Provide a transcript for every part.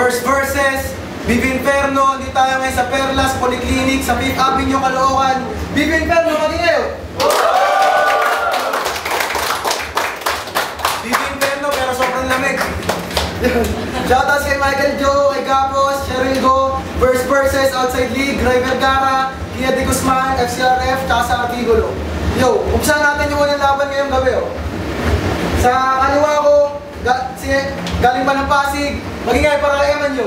First verses, Viva Inferno, hindi tayo ngayon sa Perlas, Polyclinic, sa 5th Avenue, Caloocan. Viva Inferno, maging ngayon! Viva Inferno, pero sobrang lamig. Shoutouts kay Michael Joe, kay Gapos, Cheryl Go, First verses, Outside League, Ray Vergara, Kia de Guzman, FCRF, tsaka sa Artigulo. Yo, umpisahan natin yung unang laban ngayong gabi, oh. Sa kaliwa ko, galing pa ng Pasig, maging ngayon para kay Eman, yo.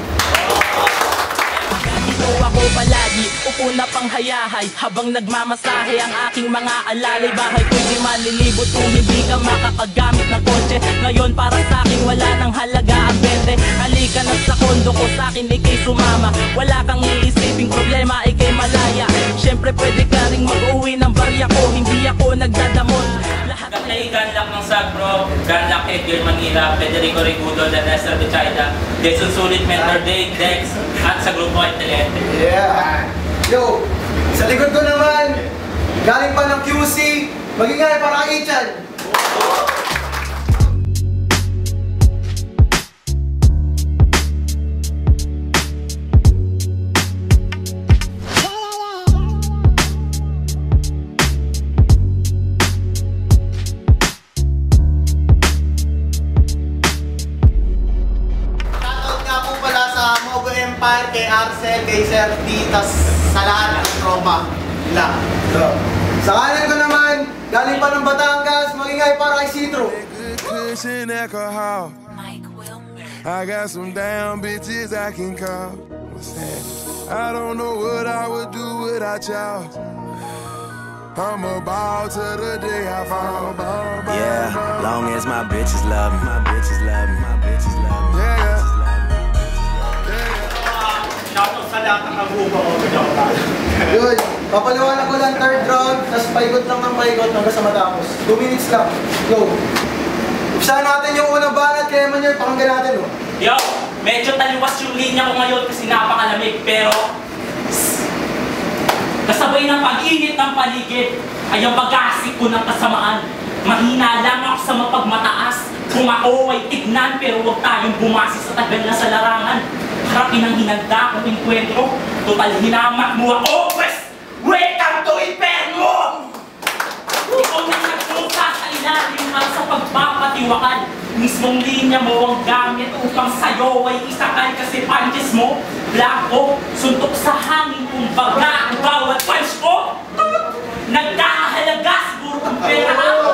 Ako palagi, upo na pang hayahay habang nagmamasahe ang aking mga alalay. Bahay ko'y di malilibot kung hindi ka makakagamit ng kotse. Ngayon para sa akin wala nang halaga ang 20. Halika na sa kondo ko, sa akin ikay sumama. Wala kang iisiping problema, ikay malaya. Siyempre pwede ka ring mag-uwi ng barya ko, hindi ako nagdadamot. Kay Ganlak ng Sagro, Ganlak Edgar Manila, Federico Rigudo, Danessa Bichayda, Jesus Sulit, Mentor Dave, Dex, at sa grupo Intelente. Yeah! Yo! Sa likod ko naman, galing pa ng QC, maging ngayon para kay Ichan. Kay Arcel, kay Sir T, tas sa lahat ng tropa lang. Sa kanan ko naman, galing pa ng Batangas, maging ngayon para kay Citro. I got some damn bitches I can call. I don't know what I would do without y'all. I'm about to the day I fall. Yeah, long as my bitches love me, my bitches love me, my bitches love me. Yeah. Shoutout sa lahat ng nag-upa ko. Yun, papaliwanag ko lang third round, tapos paikot lang ng paikot hanggang sa matapos. 2 minutes lang. Go! Upisahan natin yung unang banat, kaya man yun, pakanggan natin, oh. Yo! Medyo taliwas yung linya ko ngayon kasi napakalamig, pero kasabay ng pag-init ng paligid ay ang bagasik ko ng kasamaan. Mahina lang ako sa mapagmataas. Kung ako ay tignan, pero huwag tayong bumasi sa tagal na sa larangan. Harapin ang hinanda kong enkwentro. Total hinamak mo ako, pues! Welcome to Inferno! Ikaw na nagsusa sa ilalim para sa pagpapatiwakan. Mismong linya mo ang gamit upang sa'yo ay isakal kasi punches mo. Blanco, suntok sa hangin kung baga ang bawat punch ko. Nagkakahalaga siguro ang pera ako.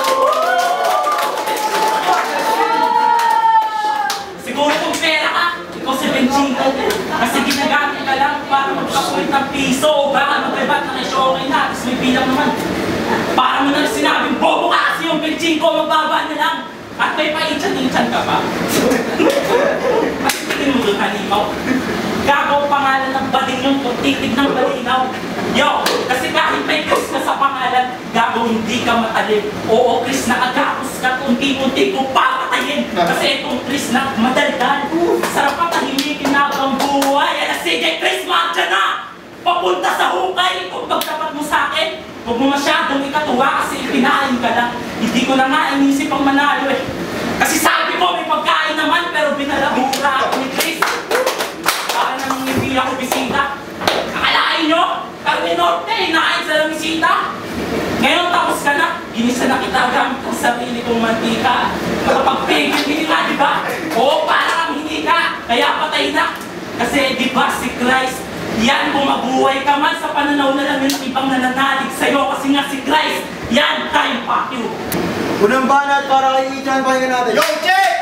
Siguro kung pera ka, ikaw si Benchino. Kasi ginagamit ka lang para magpakulit ng piso o baka mag-rebat na kesyo okay na. Tapos may bilang naman. Para mo na sinabing bobo ka kasi yung Benchino, magbaba na lang. At may pa-inchan-inchan ka pa. Kasi tingin mo doon, halimaw. Gagaw pangalan ng bading yung titig ng balinaw. Yo, kasi kahit may Chris ka sa pangalan, gagaw hindi ka matalib. Oo, Chris, nakagapos ka, unti-unti kong papatayin. Kasi itong Chris na madaldal. Sarap ka tahimikin na ang buhay. Ala, sige, Chris, magdyan na! Papunta sa hukay kung pagtapat mo sa akin. Huwag mo masyadong ikatuwa kasi ipinain ka lang. Hindi ko na nga inisip ang manalo eh. Kasi sabi ko may pagkain naman pero binalamura ako ni Chris. Para namang hindi ako bisita. Akalain nyo, Carne Norte, inain sa lamisita. Ngayon tapos ka na, ginisa na kita gamit ang sarili kong mantika. Makapagpigil, hindi nga diba? Oo, para kang hindi ka, kaya patay na. Kasi diba si Christ, yan kung mabuhay ka man sa pananaw na lang yung ibang nananalig sa'yo. Kasi nga si Christ, yan tayong pakyo. Unang banat para kay Ichan, pakinggan natin. Yo, check!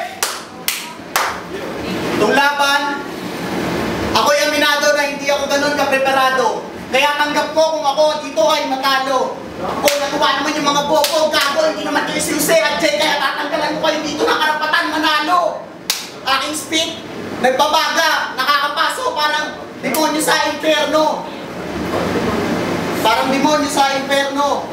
Itong laban, ako'y aminado na hindi ako ganun kapreparado. Kaya tanggap ko kung ako dito ay matalo. O natuwa naman yung mga bobo, gago, hindi naman kayo sinusi at Jay, kaya tatanggalan ko kayo dito ng karapatan manalo. Aking speed, nagbabaga, nakakapaso, parang demonyo sa inferno. Parang demonyo sa inferno.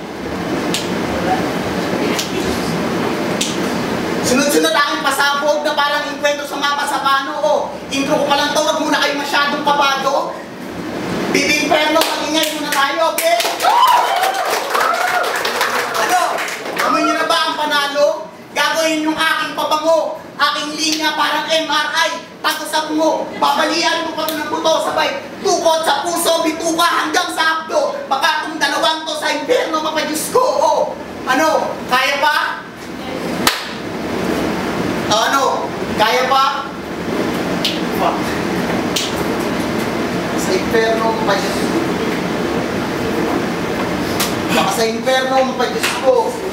Sunod-sunod aking pasabog na parang inkwento sa mapa sa pano ko. Intro ko pa lang to, wag muna kayo masyadong kabado. Bibi inferno, magingay muna tayo, okay? Ano? Amoy nyo na ba ang panalo? Gago Gagawin yung aking pabango, aking linya parang MRI. Tagosap mo, babalian mo pa ito ng buto, sabay tukot sa puso, bituka hanggang sa abdo. Baka itong dalawang to sa impyerno, mapadyos ko. Oh, ano, kaya pa? Ano, kaya pa? Sa impyerno, mapadyos ko. Baka sa impyerno, mapadyos ko.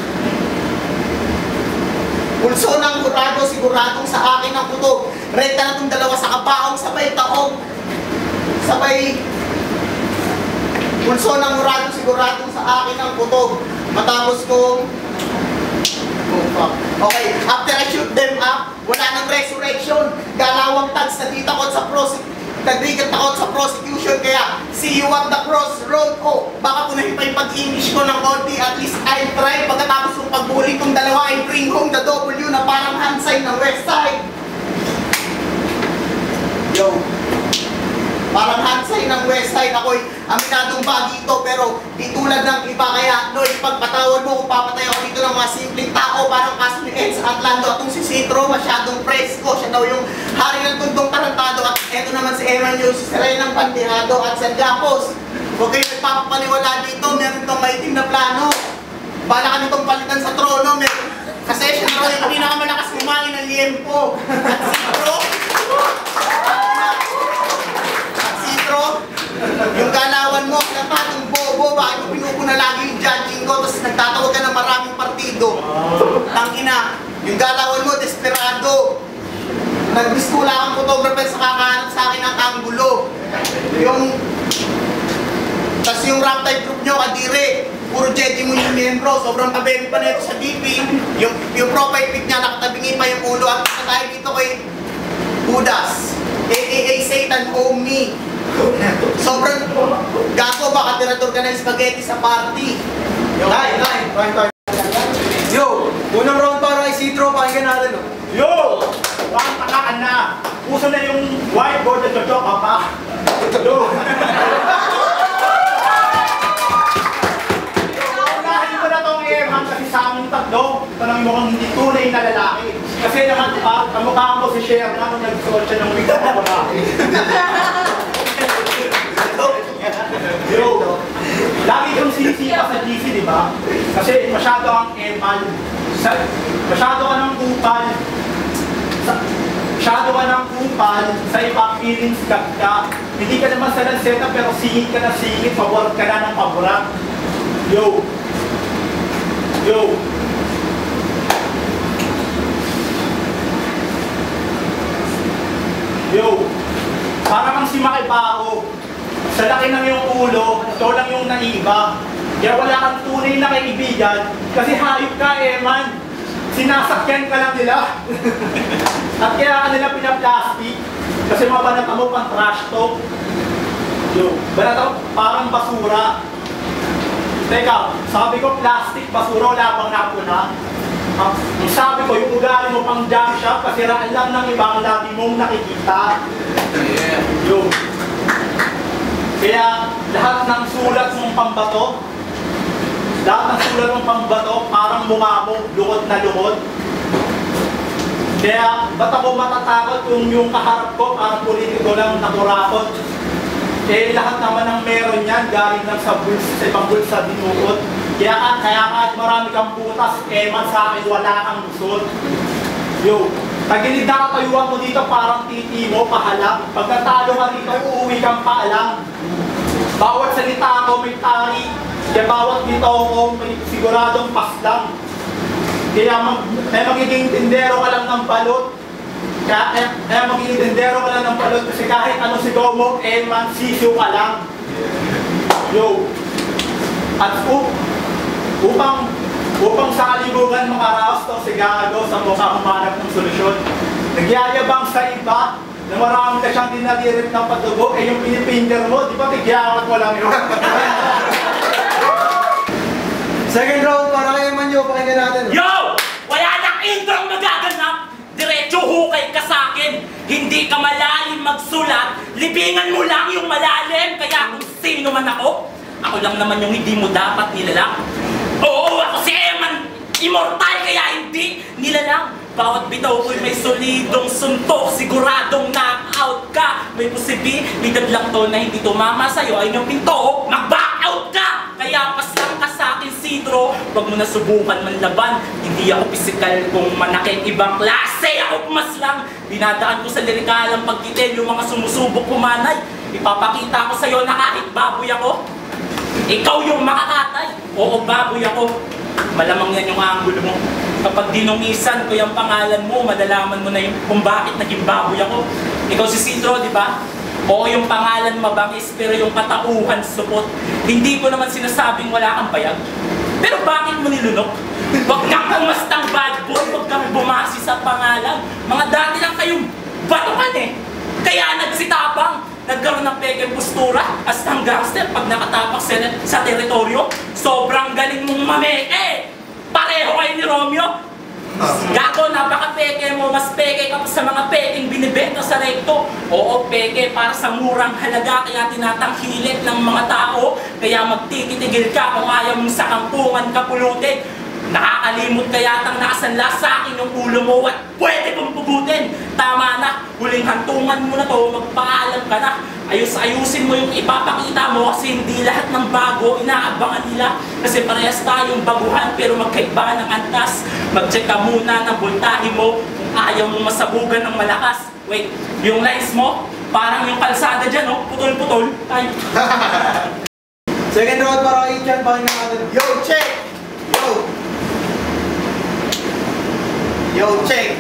Pulso ng kurado, siguradong sa akin ang kutob. Renta na itong dalawa sa kabaong, sabay taog. Sabay. Pulso ng kurado, siguradong sa akin ang kutob. Matapos kong... Oh, fuck. Okay, after I shoot them up, wala nang resurrection. Galawang tags na dita ko sa nagrigat ako sa prosecution, kaya see you at the crossroad. Oh, baka punahin pa yung pag-English ko ng konti, at least I'll try. Pagkatapos ng pagbuli kong dalawa, I bring home the W na parang hand sign ng West Side. Yo, parang hand sign ng West Side. Ako'y aminadong bagito, pero di tulad ng iba. Kaya, Lloyd, pagpatawad mo kung papatay ako dito ng mga simpleng tao, parang kaso ni Eds Atlando. Atong si Citro, masyadong presko. Siya daw yung hari ng tundong tarantado. At eto naman si Eman yung si Siray ng Pandihado at San Gapos. Huwag kayo nagpapaniwala dito, meron itong maitim na plano. Bala ka nitong palitan sa trono, kasi siya na yung pinakamalakas kumain ng liempo. At Citro, yung galawan mo, napatong bobo, bakit mo pinupuna lagi yung judging ko, tapos nagtatawag ka ng maraming partido. Tangina, yung galawan mo, desperado. Nag-miskula kang photographer sa kakahanap sa akin ng anggulo. Tas yung rap type group nyo, kadire, puro Jedi mo yung membro, sobrang kabeli pa nito sa DP. Yung profile pic niya, nakatabingi pa yung ulo. At isa tayo dito kay Judas, a.k.a. Satan owe me. Sobrang gago, baka tirador ka ng spaghetti sa party. Yo, unang round para kay Citro, pakinggan natin. Yo! Parang takaan na. Puso na yung whiteboard at jojo ka pa. Yo! Unahin ko na itong Eman kasi sa aming tatlo, tanong mo kung hindi tunay na lalaki. Kasi naman pa, kamukha mo si Cher na nung nag-suot siya ng wig na lalaki. Yo! Lagi kang sinisita sa GC, di ba? Kasi masyado ang Eman. Masyado ka ng kupal. Masyado ka ng kupal sa ibang feelings ka. Hindi ka naman sa lanseta pero singit ka na singit, paborat ka na ng paborat. Yo! Yo! Yo! Para kang si Makibao. Sa laki ng iyong ulo, ito lang yung naiba. Kaya wala kang tunay na kaibigan kasi hayop ka, Eman. Sinasakyan ka lang nila. At kaya ka nila pinaplastic kasi mabanata mo pang trash talk. Yo, banata parang basura. Teka, sabi ko plastic, basura, wala bang napuna? Sabi ko, yung ugali mo pang jam shop kasi raan lang ng ibang lagi mong nakikita. Yo. Kaya lahat ng sulat mong pambato, parang mukha mo, lukot na lukot. Kaya ba't ako matatakot kung yung kaharap ko parang politiko lang nakurakot? Eh lahat naman ng meron yan, galing lang sa ibang bulsa dinukot. Kaya kahit marami kang butas, Eman sa akin wala kang gusot. Yo, tagilid na katayuan mo dito parang titi mo, pahalang. Pag natalo ka dito, uuwi kang paalang. Bawat salita ko may tari, kaya bawat dito ko may siguradong paslang. Kaya magiging tindero ka lang ng balot. Kaya magiging tindero ka lang ng balot kasi kahit ano sigaw mo, Eman, sisiw ka lang. Yo. At upang sa kalibugan makaraos to si Gago sa mukha humanap ng solusyon. Nagyayabang sa iba na marami ka siyang dinadirit ng patubo, eh yung pinipinder mo, di ba tigyawat mo lang yun? Second round para kay Manyo, pakinggan natin. Yo! Wala nang introng magaganap! Diretso hukay ka sa akin! Hindi ka malalim magsulat, libingan mo lang yung malalim! Kaya kung sino man ako lang naman yung hindi mo dapat nilalak. Oo, ako si Eman! Immortal kaya hindi hindi nilalang. Bawat bitaw ko'y may solidong suntok, siguradong knock-out ka. May posibilidad lang to na hindi tumama sa'yo ay yung pinto, mag-back out ka! Kaya paslang ka sa akin, Citro, wag mo na subukan manlaban. Hindi ako pisikal kung manakit, ibang klase ako pumaslang. Dinadaan ko sa lirikalang pagkitin yung mga sumusubok kumanay. Ipapakita ko sa'yo na kahit baboy ako, ikaw yung makakatay. Oo, baboy ako. Malamang yan yung angulo mo. Kapag dinungisan ko yung pangalan mo, madalaman mo na yung kung bakit naging baboy ako. Ikaw si Citro, di ba? Oo, yung pangalan mabangis, pero yung katauhan supot. Hindi ko naman sinasabing wala kang bayag. Pero bakit mo nilunok? Huwag kang kumastang bad boy, huwag kang bumasi sa pangalan. Mga dati lang kayong batukan eh. Kaya nagsitapang, nagkaroon ng pekeng postura as ng gangster pag nakatapak sa teritoryo. Sobrang galing mong mameke! Pareho kayo ni Romeo. Gago, napaka-peke mo. Mas peke ka pa sa mga peking binibenta sa rekto. Oo, peke para sa murang halaga. Kaya tinatangkilit ng mga tao. Kaya magtikitigil ka kung ayaw mong sa kampungan ka pulutin. Nakakalimot ka yatang nakasanla sa akin yung ulo mo at pwede kong pugutin. Tama na, huling hantungan mo na to, magpaalam ka na. Ayusin mo yung ipapakita mo kasi hindi lahat ng bago inaabangan nila. Kasi parehas tayong baguhan pero magkaiba ng antas. Mag-check ka muna ng voltahe mo kung ayaw mong masabugan ng malakas. Wait, yung lines mo, parang yung kalsada dyan, oh, putol-putol. Tayo. Second round para kay Chan, pakinggan natin. Yo, check! Yo! Yo, check!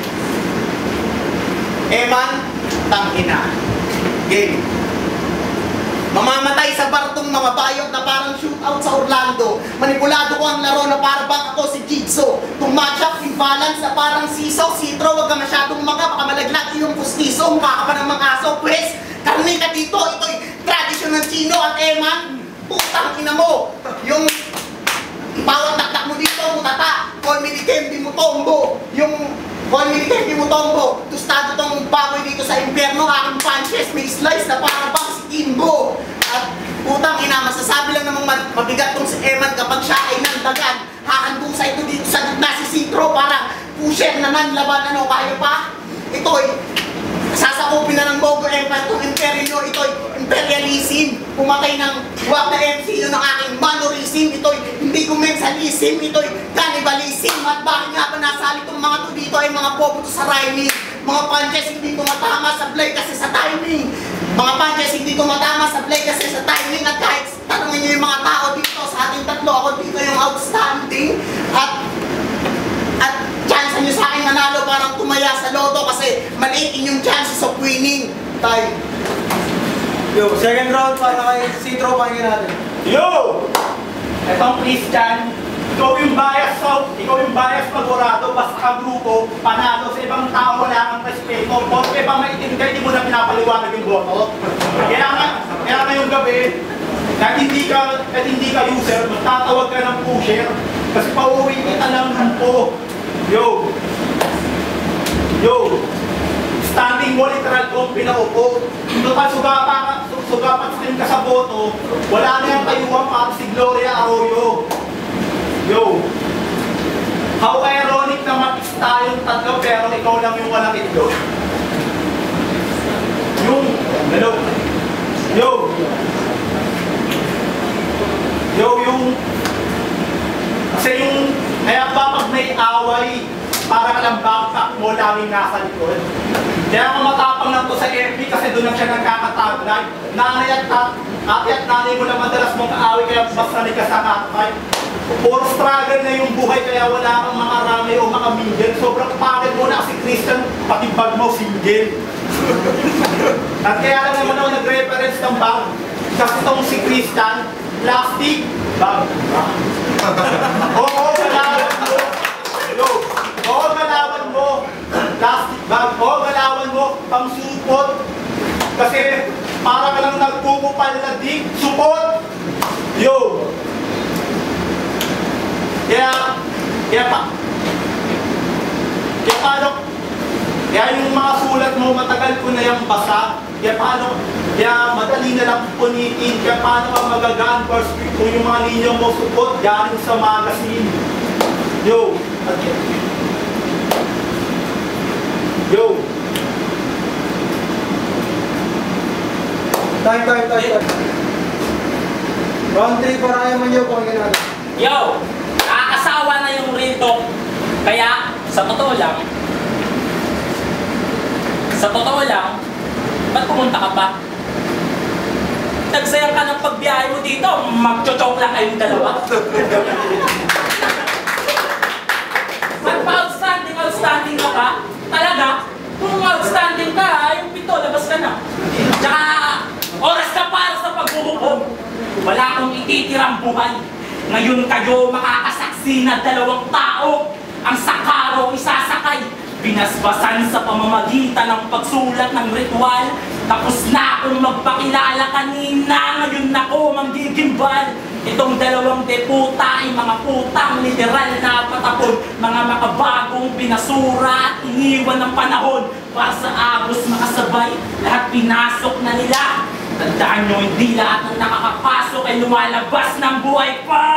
Eman, tangina. Game. Mamamatay sa bartong mga bayot na parang shootout sa Orlando. Manipulado ko ang laro na para bang ako si Jigsaw. Kung matchup, imbalance na parang siso. Citro, wag ka masyadong baka malaglag yung pustiso. Mukha ka pa ng mga aso. Pwes, karne ka dito. Ito'y tradisyon ng Chino at Eman. Putang ina mo. Yung bawat taktak mo dito, mutata. Call me the Kempi Mutombo. Yung call me the Kempi Mutombo. Tustado tong baboy dito sa impyerno. Aking punches, may slice na para bang si Kimbo. At putang ina, masasabi lang namang mabigat tong si Eman kapag siya ay nandagan. Hakandusa ito dito sa gitna si Citro. Parang pusher na nanlaban. Ano, kaya pa? Ito'y sasakupin na ng Bogo Empire itong imperyo. Ito'y imperialism. Pumatay ng wag na MCU ng aking manorism. Ito'y hindi kumensalism. Ito'y cannibalism. At bakit nga pa nasali itong mga to dito ay mga bobo to sa rhyming. Mga punches hindi tumatama sa play kasi sa timing. Mga punches hindi tumatama sa play kasi sa timing. At kahit tanongin nyo yung mga tao dito sa ating tatlo, ako dito yung outstanding. At chance nyo sa akin manalo parang tumaya sa loto kasi maliit inyong chances of winning. Tayo. Yo, second round para kay Citro, pakinggan natin. Yo! Etong Christian, ikaw yung bias pagurado, basta ka grupo, panalo sa ibang tao, wala kang respeto. Porque pa maitim ka, hindi mo na pinapaliwanag yung boto. Kaya nga yung gabi, kahit hindi ka user, magtatawag ka ng pusher. Kasi pauwi kita ng lumpo. Yo! Standing mo literal kong pinaupo. Total sugapat din ka sa boto, wala na yung kayuwang para si Gloria Arroyo. Yo! How ironic na matis tayong tatlo pero ikaw lang yung walang itlog. Hello? Kasi kaya pag may away, para ka lang backpack mo, laging nasa likod. Kaya ako matapang lang to sa FB kasi doon lang siya nagkakataglay. Nanay at ate at nanay mo lang madalas mong kaaway kaya mas sanay ka sa katay. Puro struggle na yung buhay kaya wala kang mga rami o mga mingle. Sobrang pagod mo na kasi Christian, pati bag mo single. At kaya lang naman ako nag-reference ng bag. Kasi itong si Christian, plastic bag. Oo, galawan mo. Oo, galawan mo. Plastic bag. Oo, galawan mo. Pang supot. Kasi para ka lang nagpupupal na dig. Supot. Yo. Kaya yung mga sulat mo, matagal ko na yung basa. Kaya madali na lang punitin. Kaya paano ka magagaan first kung yung mga linya mo supot galing sa magazine. Yo. Yo! Time. Round 3 para kayo man yun, pakinggan natin. Yo! Nakakasawa na yung real talk. Kaya, sa totoo lang, ba't pumunta ka pa? Nagsayang ka ng pagbiyahe mo dito, magchochok lang kayong dalawa. Ba't pa outstanding ka pa? Talaga? Kung outstanding ka, yung pito, labas ka na. Tsaka, oras na para sa paghuhubog. Wala akong ititirang buhay. Ngayon kayo makakasaksi na dalawang tao ang sakaro isasakay. Binasbasan sa pamamagitan ng pagsulat ng ritual. Tapos na akong magpakilala kanina. Ngayon ako manggigimbal. Itong dalawang deputa ay mga putang literal na patapon. Mga makabagong pinasura at iniwan ng panahon. Para sa agos makasabay, lahat pinasok na nila. Tandaan nyo, hindi lahat ng nakakapasok ay lumalabas ng buhay pa.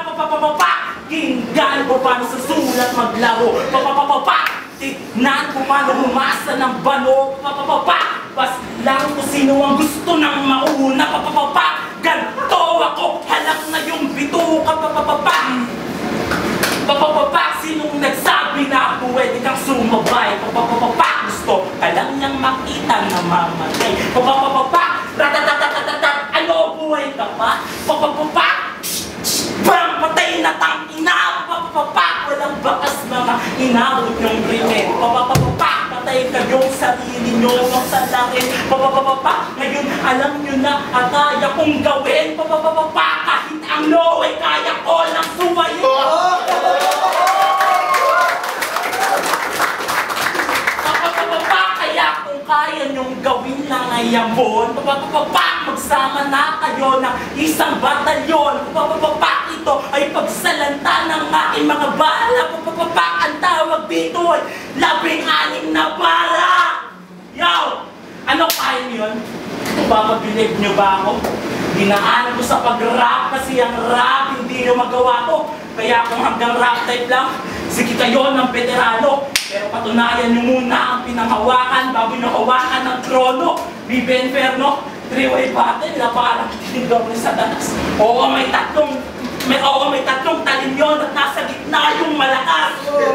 Kinggan ko paano sa sulat maglaro. Tignan ko paano humasa ng bano. Bas lang kung sino ang gusto ng mauna. Ganto ako, halak na yung bituka. Sinong nagsabi na pwede kang sumabay. Gusto ka lang niyang makita na mamatay. Ratatatatatatat, ano buhay ka pa? Bang patay na tangina. Walang bakas mga inawit yung krimen. Patay kayong sarili nyo ng salarin. Ngayon alam nyo na at kaya kong gawin. Kahit ang no ay kaya ko lang suwayin. Kaya kung kaya nyong gawin lang ay yambon. Magsama na kayo ng isang batalyon. Ito ay pagsalanta ng aking mga bala. Ang tawag dito ay 16 na bala. Yo! Ano kaya nyo yun? Mapabilib nyo ba ako? Dinaanan ko sa pag-rap kasi ang rap hindi nyo magawa ko. Kaya kung hanggang rap type lang, sige kayo ng veterano. Pero patunayan nyo muna ang pinanghawakan bago nyo hawakan ng trono. Vive Inferno, three-way battle na parang tinigdaw ni Satanas. Oo, may tatlong talinyon at nasa gitna yung malakas.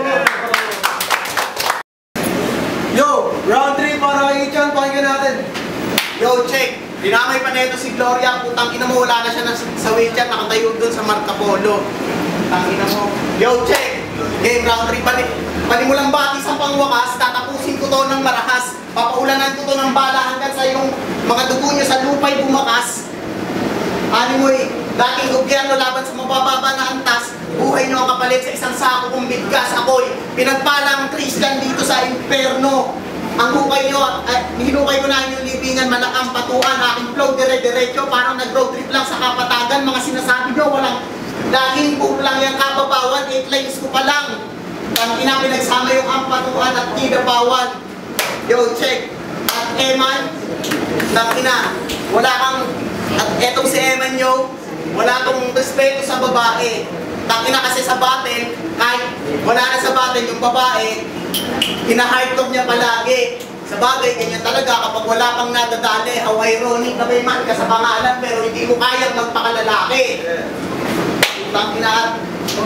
Yo, round 3 para kay Chan, pakinggan natin. Yo, check! Dinamay pa neto si Gloria. Putang ina mo, wala na siya sa wheelchair. Nakatayo doon sa Marca Polo. Putang ina mo. Yo, check! Game round 3 Panimulang batis ang pangwakas, tatapusin ko to ng marahas. Papaulanan ko to ng bala hanggang sa yung mga dugo nyo sa lupa'y bumakas. Animoy, dating gobyerno laban sa mabababa na antas. Buhay nyo ang kapalit sa isang sako kung bigkas. Ako'y pinagpalang Christian dito sa inferno. Ang hukay nyo, hinukay ko na yung libingan, malakang patuan. Aking flow dire-diretso, parang nag-road trip lang sa Kapatagan. Mga sinasabi nyo, walang laging puro lang yung kababawan. 8 lines ko pa lang. Ang pinagsama yung ampatuan at kidabawan. Yo, check. At Eman, tangina, wala kang, at etong si Eman nyo, wala tong respeto sa babae. Tangina kasi sa battle, kahit wala na sa battle yung babae, hina-hardtop niya palagi. Sa bagay, ganyan talaga kapag wala pang nadadali. How ironic na may man ka sa pangalan pero hindi mo kayang magpakalalaki. Tangina,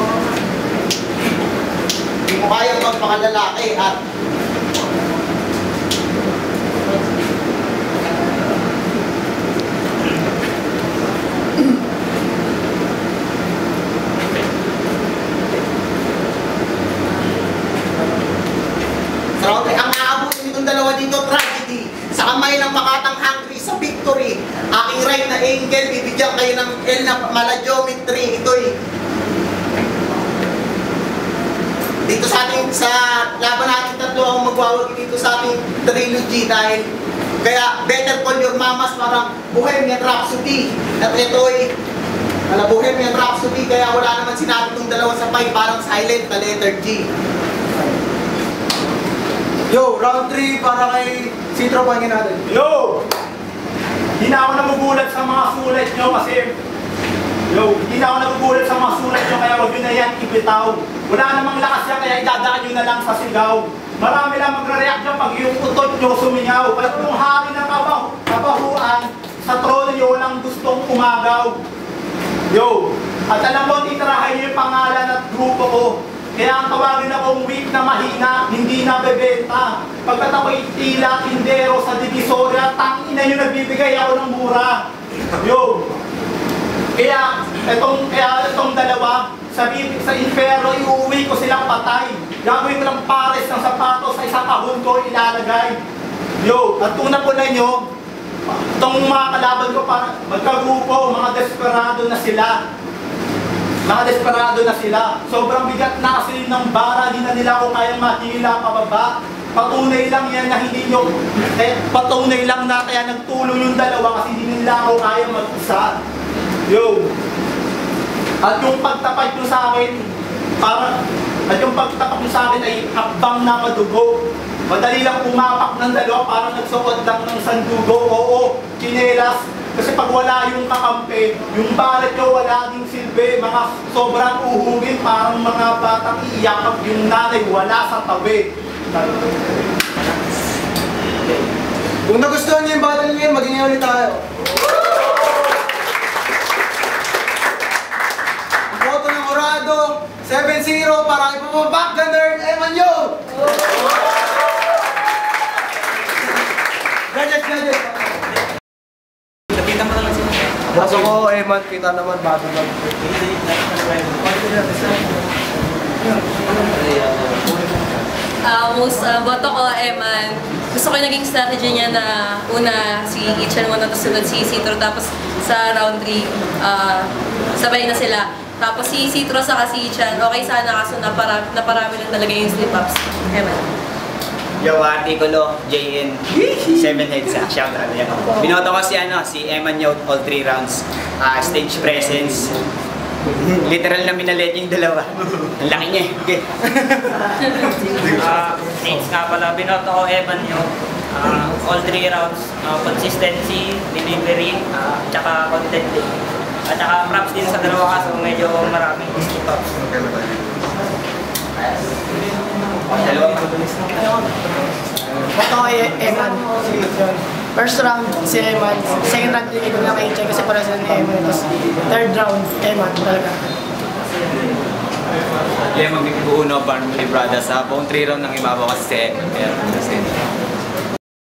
hindi mo kayang magpakalalaki at ang aabutin nitong dalawa dito, tragedy. Sa kamay ng makatang hungry sa victory. Aking right na angel, bibigyan kayo ng L na mala geometry. Ito'y dito sa ating, sa laban natin tatlo ang magwawagi dito sa ating trilogy dahil kaya better call your mamas parang Bohemian Rhapsody. At ito'y Bohemian Rhapsody kaya wala naman sinabi itong dalawa sa pay parang silent na letter G. Yo, round 3 para kay Citro, pakinggan natin. Yo! Hindi na ako nagugulat sa mga sulat nyo kasi hindi na ako nagugulat sa mga sulat nyo kaya wag nyo na yan ibitaw. Wala namang lakas yan kaya idadaan nyo na lang sa sigaw. marami lang magre-react dyan pag yung utot nyo sumingaw. At yung hari ng kabahuan, sa trono nyo walang gustong umagaw. Yo! At alam mo, titirahin nyo yung pangalan at grupo ko. Kaya ang tawagin akong weak na mahina, hindi na bebenta. Pagkat ako'y tila, tindero sa divisoria, tangina nyo nagbibigay ako ng mura. Yo! Kaya itong dalawa, sa inferno, iuwi ko silang patay. Gagawin ko lang pares ng sapatos sa isang kahon ko ilalagay. Yo! At kung napunan nyo, itong mga kalaban ko, magkagrupo, mga desperado na sila. Mga desperado na sila. Sobrang bigat na kasi ng bara, hindi na nila ako kayang mahila pababa. Patunay lang yan na hindi nyo, patunay lang na kaya nagtulong yung dalawa kasi hindi nila ako kayang mag-isa. Yo! At yung pagtapat nyo sa akin, ay hakbang na madugo. Madali lang umapak ng dalawa, parang nagsuot lang ng sandugo. Oo, chinelas. Kasi pag wala yung kakampi, yung balat nyo wala ding silbi, mga sobrang uhugin, parang mga batang iiyak pag yung nanay wala sa tabi. Kung nagustuhan niyo yung battle ngayon, maging ulit tayo. Ang boto ng Orado, 7-0 para ipapabak Gunner Emanyo! Gadget! Boto ko, Eman, kita naman, battle lang. Boto ko, Eman. Gusto ko yung naging strategy niya na una si Ichan muna, tapos sunod si Citro, tapos sa round 3, sabay na sila. Tapos si Citro sa si Ichan, okay sana kaso naparami lang talaga yung slip-ups. Eman. Yo, artikulo, JN, 7 heads, shout out yan. Binoto ko si Eman Yaw, all 3 rounds. Stage presence, literal na minalit yung dalawa. Ang laki niya eh. Stage nga pala, binoto ko Eman Yaw. All 3 rounds, consistency, delivery, tsaka content din. At tsaka props din sa dalawa kaso medyo maraming skip-ups. Boto ko Eman. First round si Eman. Second round bigay ko na kay Ichan kasi para sa ni Eman. Tapos third round, Eman talaga. Yeah, magbibuo no, parang Brothers. Buong 3 round ng ibabaw kasi si Eman.